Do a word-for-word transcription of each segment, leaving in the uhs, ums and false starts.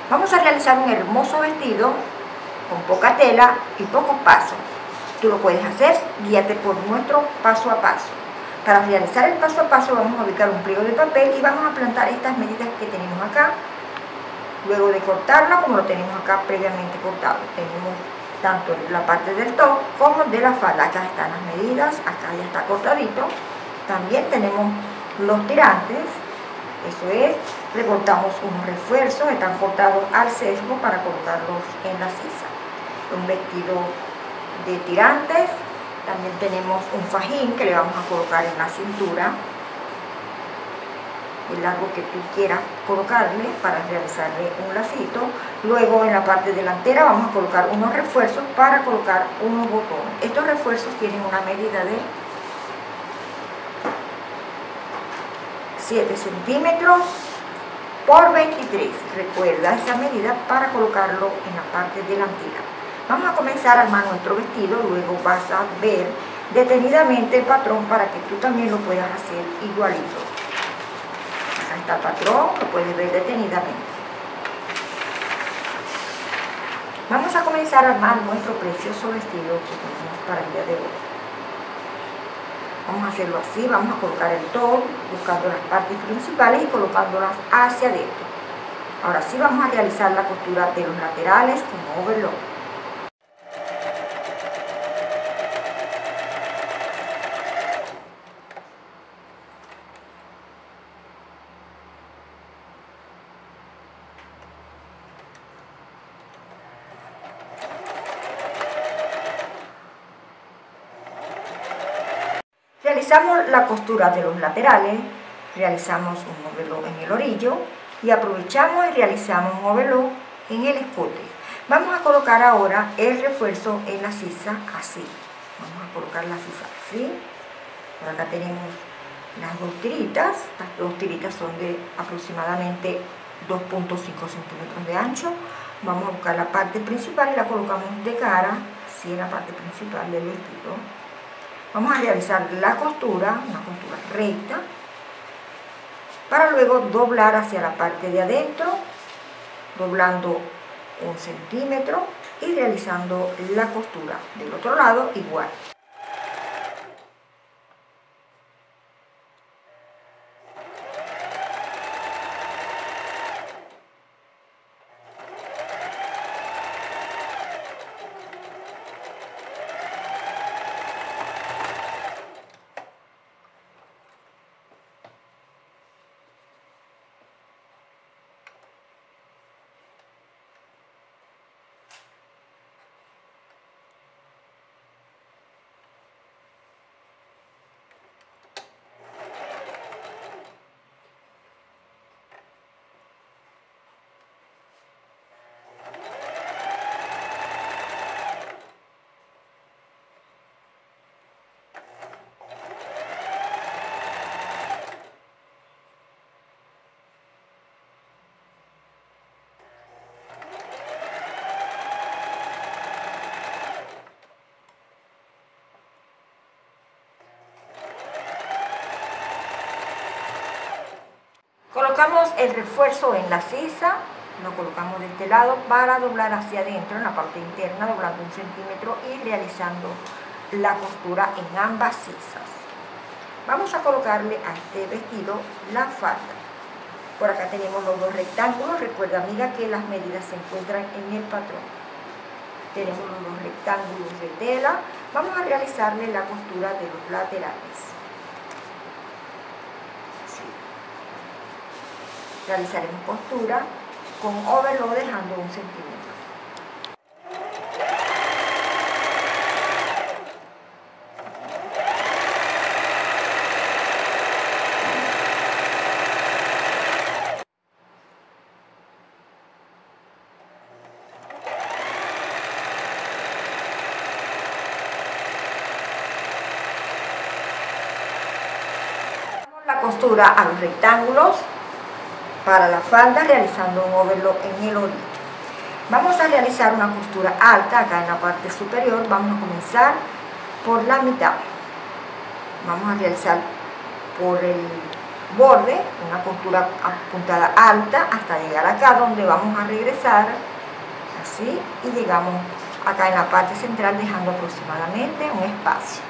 Vamos a realizar un hermoso vestido con poca tela y pocos pasos. Tú lo puedes hacer, guíate por nuestro paso a paso. Para realizar el paso a paso vamos a ubicar un pliego de papel y vamos a plantar estas medidas que tenemos acá. Luego de cortarla, como lo tenemos acá previamente cortado, tenemos tanto la parte del top como de la falda. Acá están las medidas, acá ya está cortadito. También tenemos los tirantes, eso es, recortamos unos refuerzos, están cortados al sesgo para colocarlos en la sisa. Un vestido de tirantes, también tenemos un fajín que le vamos a colocar en la cintura, el largo que tú quieras colocarle para realizarle un lacito. Luego en la parte delantera vamos a colocar unos refuerzos para colocar unos botones. Estos refuerzos tienen una medida de siete centímetros por veintitrés. Recuerda esa medida para colocarlo en la parte delantera. Vamos a comenzar a armar nuestro vestido, luego vas a ver detenidamente el patrón para que tú también lo puedas hacer igualito. Acá está el patrón, lo puedes ver detenidamente. Vamos a comenzar a armar nuestro precioso vestido que tenemos para el día de hoy. Vamos a hacerlo así, vamos a colocar el top, buscando las partes principales y colocándolas hacia adentro. Ahora sí vamos a realizar la costura de los laterales con overlock. Realizamos la costura de los laterales, realizamos un overlock en el orillo y aprovechamos y realizamos un overlock en el escote. Vamos a colocar ahora el refuerzo en la sisa así. Vamos a colocar la sisa así. Por acá tenemos las dos tiritas. Las dos tiritas son de aproximadamente dos punto cinco centímetros de ancho. Vamos a buscar la parte principal y la colocamos de cara, así en la parte principal del vestido. Vamos a realizar la costura, una costura recta, para luego doblar hacia la parte de adentro, doblando un centímetro y realizando la costura del otro lado igual. Colocamos el refuerzo en la sisa, lo colocamos de este lado para doblar hacia adentro en la parte interna, doblando un centímetro y realizando la costura en ambas sisas. Vamos a colocarle a este vestido la falda. Por acá tenemos los dos rectángulos. Recuerda, amiga, que las medidas se encuentran en el patrón. Tenemos los dos rectángulos de tela. Vamos a realizarle la costura de los laterales. Realizaremos costura con overlock dejando un centímetro. La costura a los rectángulos para la falda, realizando un overlock en el orillo. Vamos a realizar una costura alta acá en la parte superior. Vamos a comenzar por la mitad. Vamos a realizar por el borde, una costura apuntada alta hasta llegar acá donde vamos a regresar, así, y llegamos acá en la parte central dejando aproximadamente un espacio.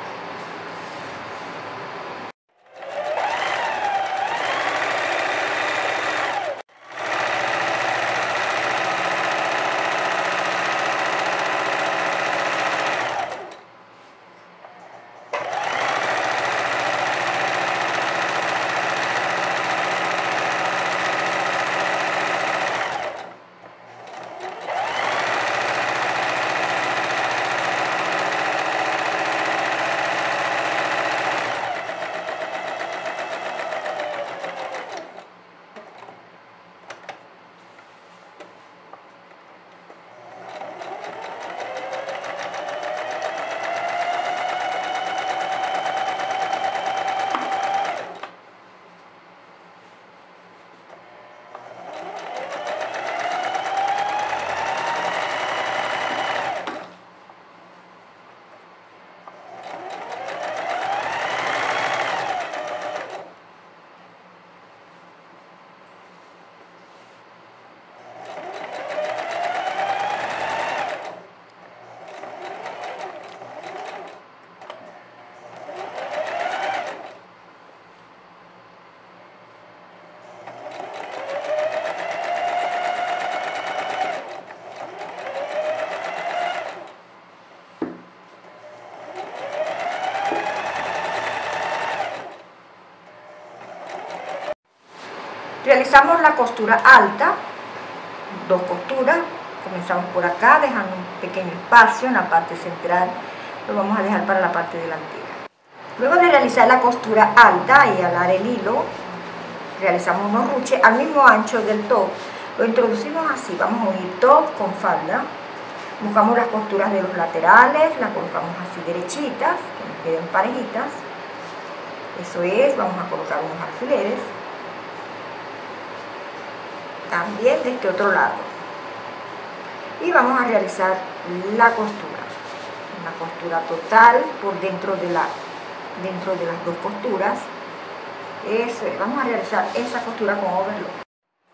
Realizamos la costura alta, dos costuras, comenzamos por acá dejando un pequeño espacio en la parte central, lo vamos a dejar para la parte delantera. Luego de realizar la costura alta y alar el hilo, realizamos unos ruches al mismo ancho del top, lo introducimos así, vamos a unir top con falda, buscamos las costuras de los laterales, las colocamos así derechitas, que nos queden parejitas, eso es, vamos a colocar unos alfileres, también de este otro lado, y vamos a realizar la costura, una costura total por dentro de la dentro de las dos costuras. Eso es, vamos a realizar esa costura con overlock.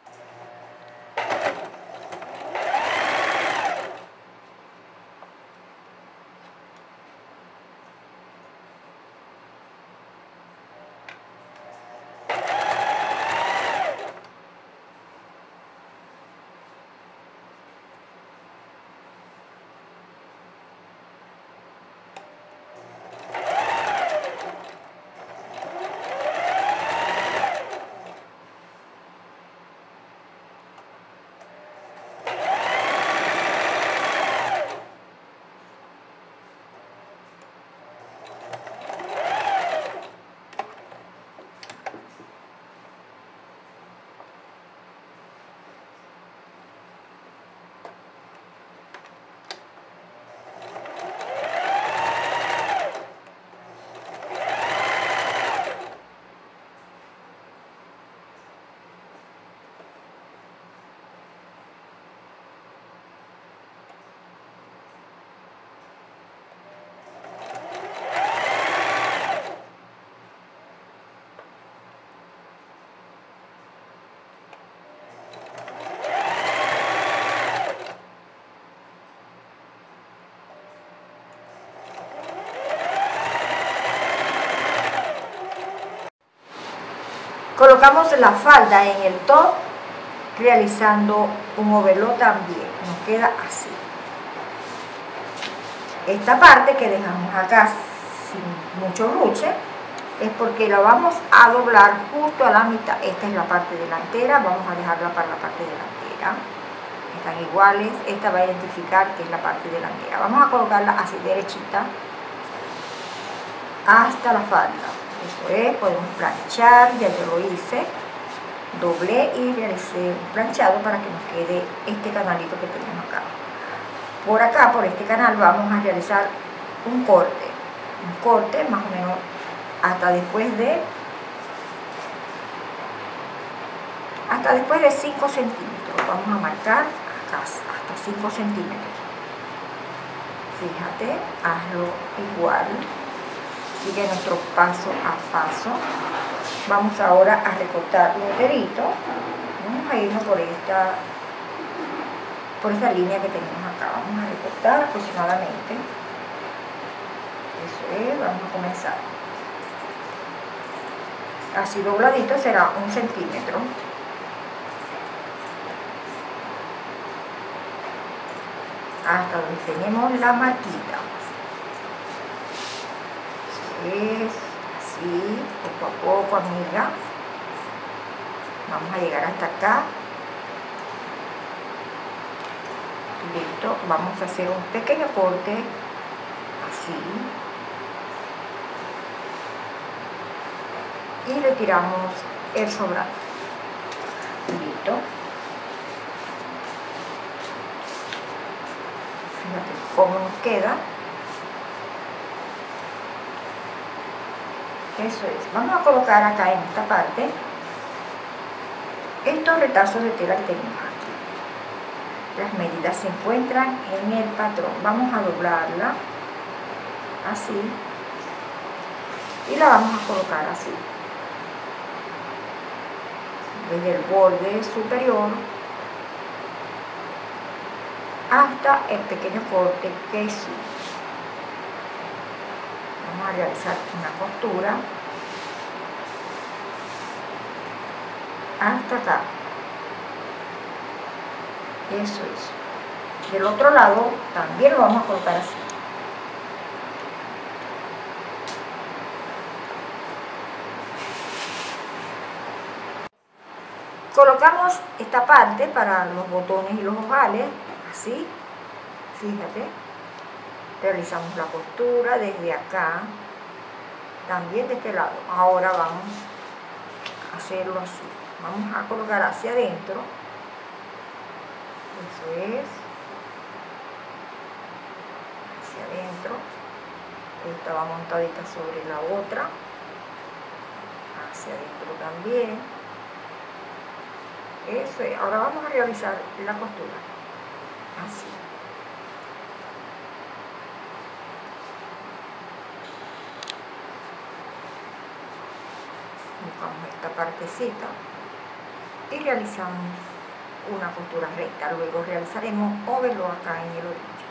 Colocamos la falda en el top, realizando un overlock también, nos queda así. Esta parte que dejamos acá sin mucho ruche, es porque la vamos a doblar justo a la mitad. Esta es la parte delantera, vamos a dejarla para la parte delantera. Están iguales, esta va a identificar que es la parte delantera. Vamos a colocarla así derechita hasta la falda. Eso es, podemos planchar, ya yo lo hice, doblé y realicé un planchado para que nos quede este canalito que tenemos acá. Por acá, por este canal, vamos a realizar un corte, un corte más o menos hasta después de hasta después de cinco centímetros. Vamos a marcar acá hasta cinco centímetros. Fíjate, hazlo igual. Sigue nuestro paso a paso. Vamos ahora a recortar los deditos. Vamos a irnos por esta, por esta línea que tenemos acá. Vamos a recortar aproximadamente. Eso es, vamos a comenzar. Así dobladito será un centímetro. Hasta donde tenemos la marquita. Eso es, así, poco a poco, amiga. Vamos a llegar hasta acá. Listo, vamos a hacer un pequeño corte, así. Y retiramos el sobrante. Listo. Fíjate cómo nos queda. Eso es. Vamos a colocar acá en esta parte estos retazos de tela que tenemos aquí. Las medidas se encuentran en el patrón. Vamos a doblarla así y la vamos a colocar así, desde el borde superior hasta el pequeño corte que sigue. Vamos a realizar una costura hasta acá. Eso es. Del otro lado también lo vamos a colocar así. Colocamos esta parte para los botones y los ojales, así, fíjate. Realizamos la costura desde acá, también de este lado. Ahora vamos a hacerlo así. Vamos a colocar hacia adentro. Eso es. Hacia adentro. Esta va montadita sobre la otra. Hacia adentro también. Eso es. Ahora vamos a realizar la costura. Así. Buscamos esta partecita y realizamos una costura recta. Luego realizaremos overlock acá en el orillo.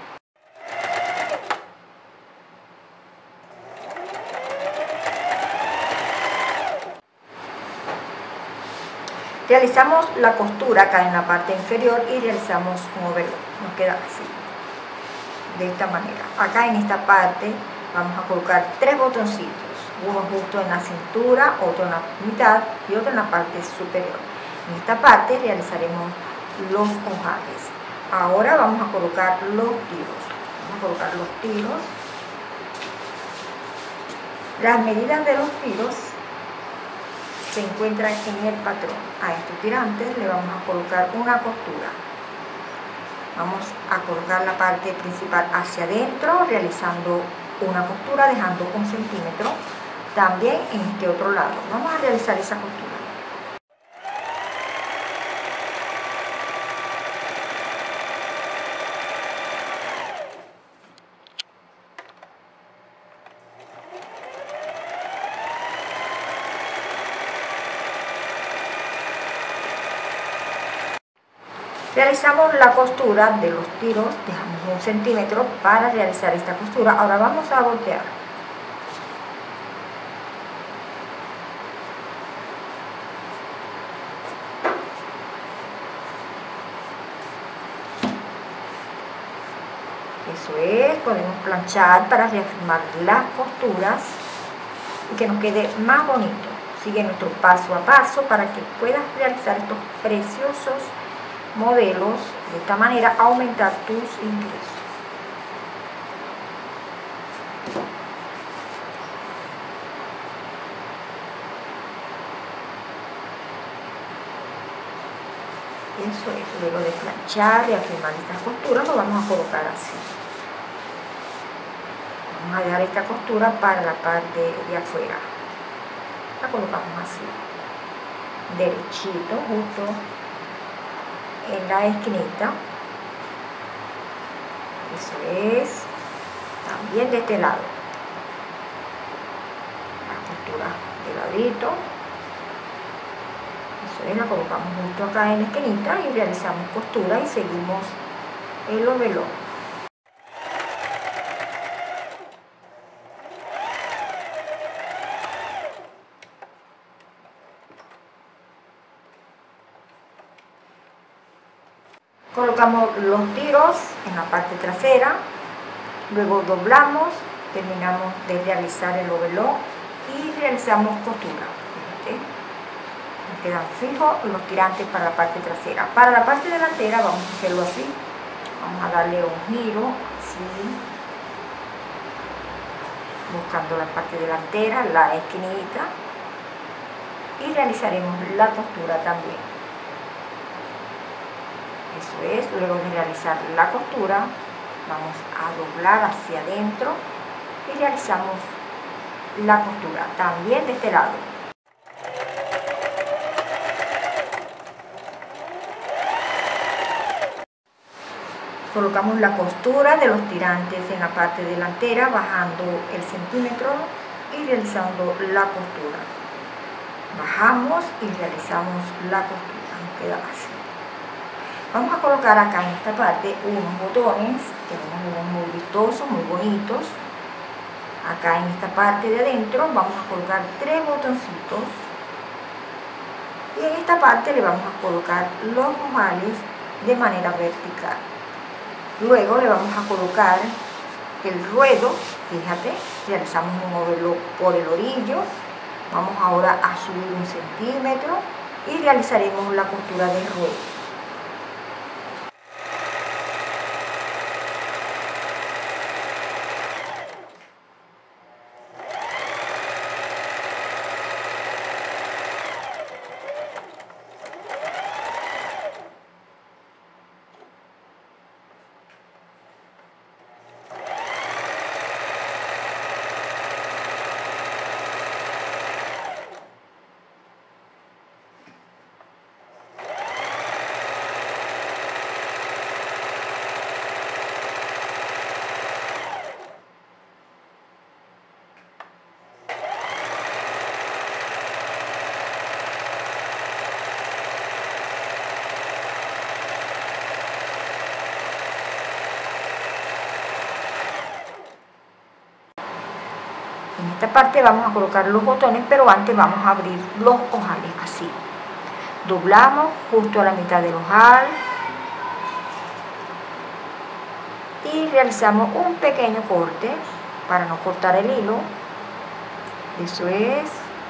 Realizamos la costura acá en la parte inferior y realizamos un overlock. Nos queda así, de esta manera. Acá en esta parte vamos a colocar tres botoncitos. Uno justo en la cintura, otro en la mitad y otro en la parte superior. En esta parte realizaremos los ojales. Ahora vamos a colocar los tiros. Vamos a colocar los tiros. Las medidas de los tiros se encuentran en el patrón. A estos tirantes le vamos a colocar una costura. Vamos a colocar la parte principal hacia adentro, realizando una costura, dejando un centímetro. También en este otro lado. Vamos a realizar esa costura. Realizamos la costura de los tiros, dejamos un centímetro para realizar esta costura. Ahora vamos a voltear. Eso es, podemos planchar para reafirmar las costuras y que nos quede más bonito. Sigue nuestro paso a paso para que puedas realizar estos preciosos modelos. De esta manera aumentar tus ingresos. Eso es, luego de planchar y afirmar estas costuras lo vamos a colocar así. Vamos a dejar esta costura para la parte de afuera. La colocamos así, derechito, justo en la esquinita. Eso es. También de este lado. La costura de ladito. Entonces la colocamos justo acá en la esquinita y realizamos costura y seguimos el overlock. Colocamos los tiros en la parte trasera, luego doblamos, terminamos de realizar el overlock y realizamos costura. Fíjate, me quedan fijos los tirantes para la parte trasera. Para la parte delantera vamos a hacerlo así, vamos a darle un giro así, buscando la parte delantera, la esquinita, y realizaremos la costura también. Eso es, luego de realizar la costura vamos a doblar hacia adentro y realizamos la costura también de este lado. Colocamos la costura de los tirantes en la parte delantera bajando el centímetro y realizando la costura. Bajamos y realizamos la costura, nos queda así. Vamos a colocar acá en esta parte unos botones, tenemos unos muy vistosos, muy bonitos. Acá en esta parte de adentro vamos a colocar tres botoncitos y en esta parte le vamos a colocar los ojales de manera vertical. Luego le vamos a colocar el ruedo, fíjate, realizamos un overlock por el orillo. Vamos ahora a subir un centímetro y realizaremos la costura del ruedo. En esta parte vamos a colocar los botones, pero antes vamos a abrir los ojales así. Doblamos justo a la mitad del ojal y realizamos un pequeño corte para no cortar el hilo. Eso es.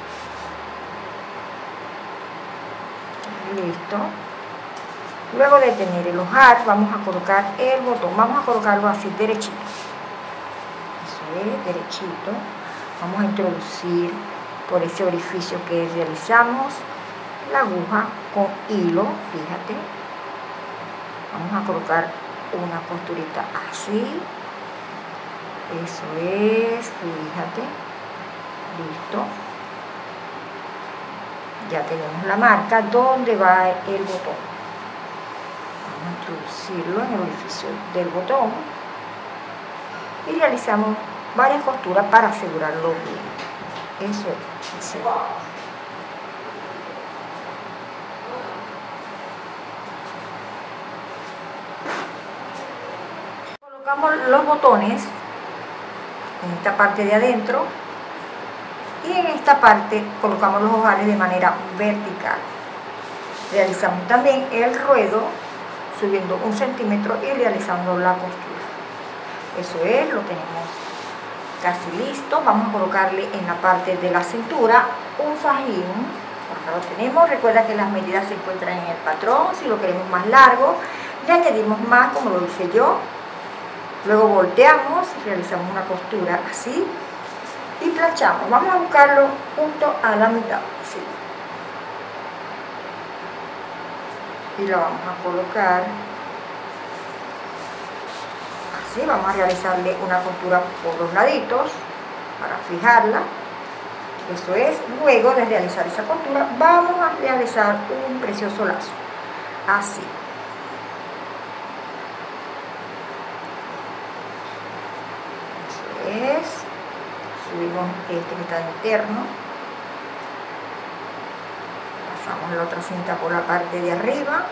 Listo. Luego de tener el ojal vamos a colocar el botón, vamos a colocarlo así derechito. Eso es, derechito. Vamos a introducir por ese orificio que realizamos la aguja con hilo, fíjate. Vamos a colocar una costurita así. Eso es, fíjate. Listo. Ya tenemos la marca donde va el botón. Vamos a introducirlo en el orificio del botón y realizamos varias costuras para asegurarlo bien. Eso es. Así. Colocamos los botones en esta parte de adentro y en esta parte colocamos los ojales de manera vertical. Realizamos también el ruedo subiendo un centímetro y realizando la costura. Eso es, lo tenemos casi listo. Vamos a colocarle en la parte de la cintura un fajín. Acá lo tenemos. Recuerda que las medidas se encuentran en el patrón. Si lo queremos más largo, le añadimos más, como lo hice yo. Luego volteamos, realizamos una costura así y planchamos. Vamos a buscarlo junto a la mitad, así. Y lo vamos a colocar así. Vamos a realizarle una costura por los laditos para fijarla. Eso es. Luego de realizar esa costura vamos a realizar un precioso lazo así. Eso es. Subimos este que está interno, pasamos la otra cinta por la parte de arriba,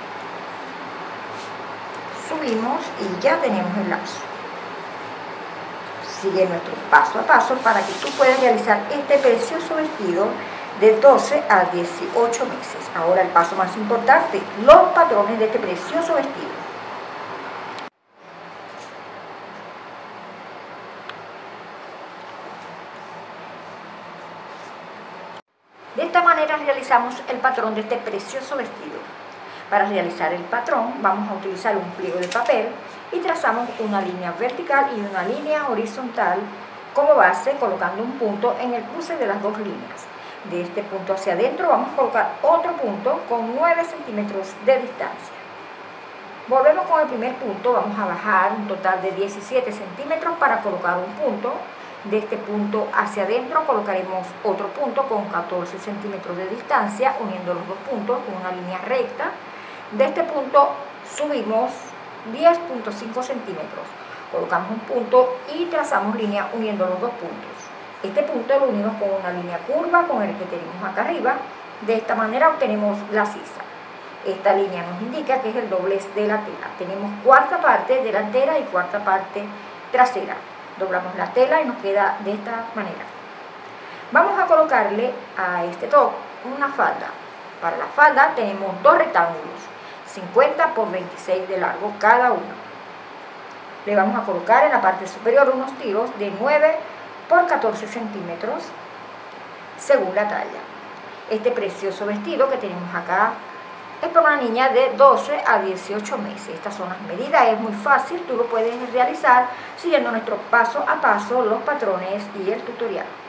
subimos y ya tenemos el lazo. Sigue nuestro paso a paso para que tú puedas realizar este precioso vestido de doce a dieciocho meses. Ahora el paso más importante, los patrones de este precioso vestido. De esta manera realizamos el patrón de este precioso vestido. Para realizar el patrón vamos a utilizar un pliego de papel y trazamos una línea vertical y una línea horizontal como base, colocando un punto en el cruce de las dos líneas. De este punto hacia adentro vamos a colocar otro punto con nueve centímetros de distancia. Volvemos con el primer punto, vamos a bajar un total de diecisiete centímetros para colocar un punto. De este punto hacia adentro colocaremos otro punto con catorce centímetros de distancia, uniendo los dos puntos con una línea recta. De este punto subimos diez punto cinco centímetros, colocamos un punto y trazamos línea uniendo los dos puntos. Este punto lo unimos con una línea curva con el que tenemos acá arriba. De esta manera obtenemos la sisa. Esta línea nos indica que es el doblez de la tela. Tenemos cuarta parte delantera y cuarta parte trasera. Doblamos la tela y nos queda de esta manera. Vamos a colocarle a este top una falda. Para la falda tenemos dos rectángulos, cincuenta por veintiséis de largo cada uno. Le vamos a colocar en la parte superior unos tiros de nueve por catorce centímetros según la talla. Este precioso vestido que tenemos acá es para una niña de doce a dieciocho meses. Estas son las medidas, es muy fácil, tú lo puedes realizar siguiendo nuestro paso a paso, los patrones y el tutorial.